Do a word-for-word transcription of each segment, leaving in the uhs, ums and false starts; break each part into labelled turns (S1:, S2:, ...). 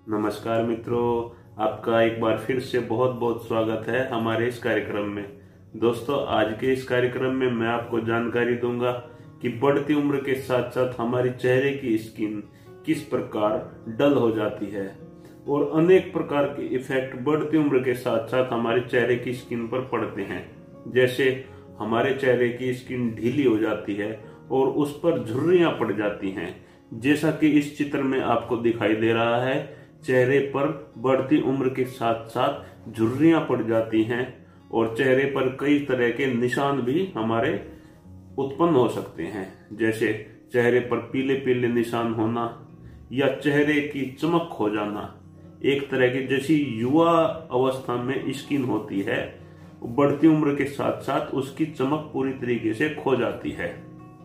S1: नमस्कार मित्रों, आपका एक बार फिर से बहुत बहुत स्वागत है हमारे इस कार्यक्रम में। दोस्तों, आज के इस कार्यक्रम में मैं आपको जानकारी दूंगा कि बढ़ती उम्र के साथ साथ हमारी चेहरे की स्किन किस प्रकार डल हो जाती है और अनेक प्रकार के इफेक्ट बढ़ती उम्र के साथ साथ हमारे चेहरे की स्किन पर पड़ते हैं। जैसे हमारे चेहरे की स्किन ढीली हो जाती है और उस पर झुर्रियां पड़ जाती हैं, जैसा कि इस चित्र में आपको दिखाई दे रहा है। चेहरे पर बढ़ती उम्र के साथ साथ झुर्रियां पड़ जाती हैं और चेहरे पर कई तरह के निशान भी हमारे उत्पन्न हो सकते हैं, जैसे चेहरे पर पीले पीले निशान होना या चेहरे की चमक खो जाना। एक तरह की जैसी युवा अवस्था में स्किन होती है, बढ़ती उम्र के साथ साथ उसकी चमक पूरी तरीके से खो जाती है।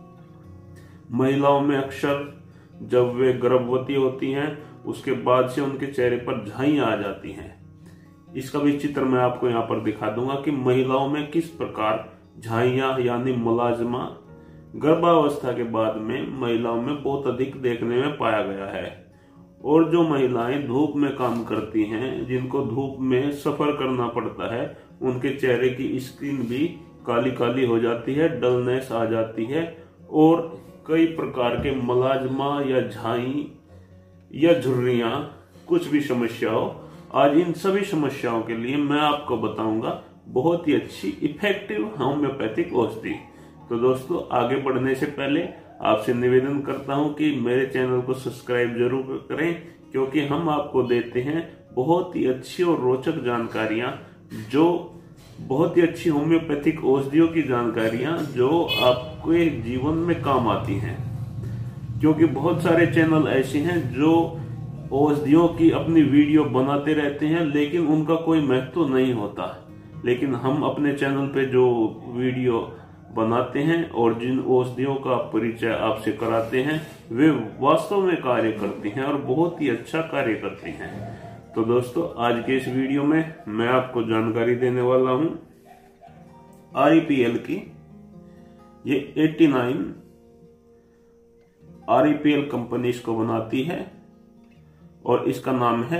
S1: महिलाओं में अक्सर जब वे गर्भवती होती हैं उसके बाद से उनके चेहरे पर झाइयां आ जाती हैं। इसका भी चित्र मैं आपको यहाँ पर दिखा दूंगा कि महिलाओं में किस प्रकार झाइयां यानी मुलाजमा गर्भावस्था के बाद में महिलाओं में बहुत अधिक देखने में पाया गया है। और जो महिलाएं धूप में काम करती हैं, जिनको धूप में सफर करना पड़ता है, उनके चेहरे की स्किन भी काली काली हो जाती है, डलनेस आ जाती है और कई प्रकार के मलाजमा या झाई या झुर्रियां कुछ भी समस्या हो, आज इन सभी समस्याओं के लिए मैं आपको बताऊंगा बहुत ही अच्छी इफेक्टिव होम्योपैथिक औषधि। तो दोस्तों, आगे बढ़ने से पहले आपसे निवेदन करता हूं कि मेरे चैनल को सब्सक्राइब जरूर करें, क्योंकि हम आपको देते हैं बहुत ही अच्छी और रोचक जानकारियां, जो बहुत ही अच्छी होम्योपैथिक औषधियों की जानकारियां जो आपके जीवन में काम आती हैं। क्योंकि बहुत सारे चैनल ऐसे हैं जो औषधियों की अपनी वीडियो बनाते रहते हैं, लेकिन उनका कोई महत्व नहीं होता। लेकिन हम अपने चैनल पे जो वीडियो बनाते हैं और जिन औषधियों का परिचय आपसे कराते हैं, वे वास्तव में कार्य करती हैं और बहुत ही अच्छा कार्य करती हैं। तो दोस्तों, आज के इस वीडियो में मैं आपको जानकारी देने वाला हूं आर ई पी एल की। ये नवासी R E P L company इसको बनाती है और इसका नाम है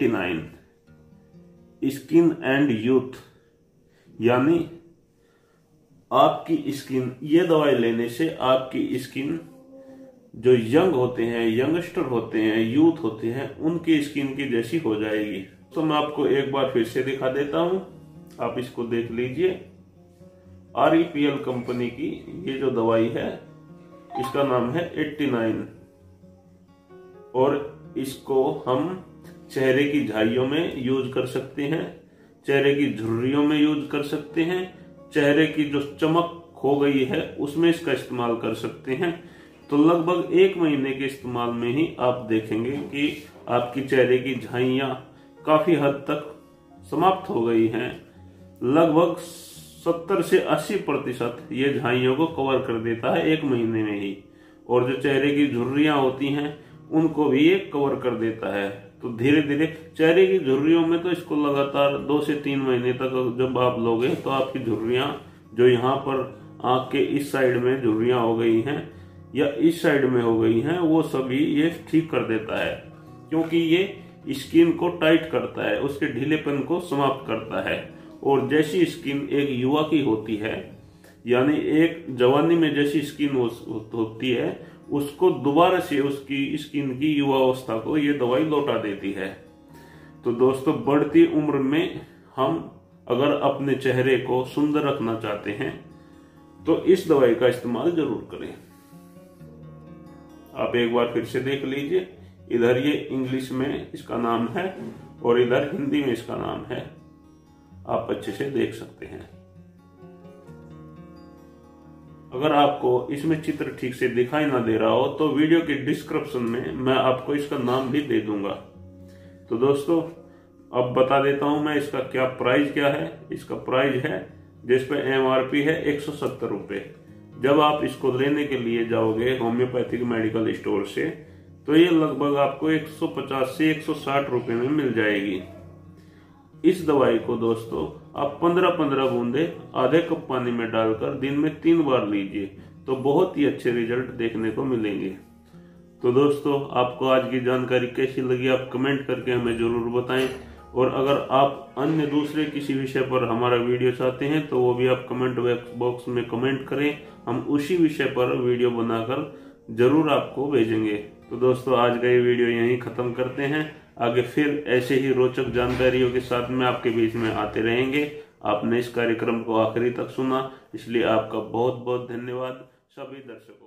S1: नवासी स्किन एंड यूथ, यानी आपकी स्किन, ये दवाई लेने से आपकी स्किन जो यंग होते हैं, यंगस्टर होते हैं, यूथ होते हैं, उनकी स्किन की जैसी हो जाएगी। तो मैं आपको एक बार फिर से दिखा देता हूं, आप इसको देख लीजिए। R E P L company की ये जो दवाई है, इसका नाम है नवासी और इसको हम चेहरे की झाइयों में यूज कर सकते हैं, चेहरे की झुर्रियों में यूज कर सकते हैं, चेहरे की जो चमक खो गई है उसमें इसका इस्तेमाल कर सकते हैं। तो लगभग एक महीने के इस्तेमाल में ही आप देखेंगे कि आपकी चेहरे की झाइयां काफी हद तक समाप्त हो गई हैं। लगभग सत्तर से अस्सी प्रतिशत ये झाइयों को कवर कर देता है एक महीने में ही। और जो चेहरे की झुर्रियां होती हैं उनको भी ये कवर कर देता है। तो धीरे धीरे चेहरे की झुर्रियों में तो इसको लगातार दो से तीन महीने तक जब आप लोगे तो आपकी झुर्रियां जो यहाँ पर आंख के इस साइड में झुर्रियां हो गई हैं या इस साइड में हो गई हैं, वो सभी ये ठीक कर देता है, क्योंकि ये स्किन को टाइट करता है, उसके ढीलेपन को समाप्त करता है। और जैसी स्किन एक युवा की होती है, यानी एक जवानी में जैसी स्किन होती है, उसको दोबारा से उसकी स्किन की युवा अवस्था को ये दवाई लौटा देती है। तो दोस्तों, बढ़ती उम्र में हम अगर अपने चेहरे को सुंदर रखना चाहते हैं तो इस दवाई का इस्तेमाल जरूर करें। आप एक बार फिर से देख लीजिए, इधर ये इंग्लिश में इसका नाम है और इधर हिंदी में इसका नाम है, आप अच्छे से देख सकते हैं। अगर आपको इसमें चित्र ठीक से दिखाई ना दे रहा हो तो वीडियो के डिस्क्रिप्शन में मैं आपको इसका नाम भी दे दूंगा। तो दोस्तों, अब बता देता हूं मैं इसका क्या प्राइस क्या है। इसका प्राइस है, जिस पे एम आर पी है एक सौ सत्तर रुपए। जब आप इसको लेने के लिए जाओगे होम्योपैथिक मेडिकल स्टोर से, तो ये लगभग आपको एक सौ पचास से एक सौ साठ रुपए में मिल जाएगी। इस दवाई को दोस्तों आप पंद्रह पंद्रह बूंदे आधे कप पानी में डालकर दिन में तीन बार लीजिए, तो बहुत ही अच्छे रिजल्ट देखने को मिलेंगे। तो दोस्तों, आपको आज की जानकारी कैसी लगी आप कमेंट करके हमें जरूर बताएं। और अगर आप अन्य दूसरे किसी विषय पर हमारा वीडियो चाहते हैं तो वो भी आप कमेंट बॉक्स में कमेंट करें, हम उसी विषय पर वीडियो बनाकर जरूर आपको भेजेंगे। तो दोस्तों, आज का ये वीडियो यहीं खत्म करते हैं। आगे फिर ऐसे ही रोचक जानकारियों के साथ में आपके बीच में आते रहेंगे। आपने इस कार्यक्रम को आखिरी तक सुना, इसलिए आपका बहुत बहुत धन्यवाद सभी दर्शकों।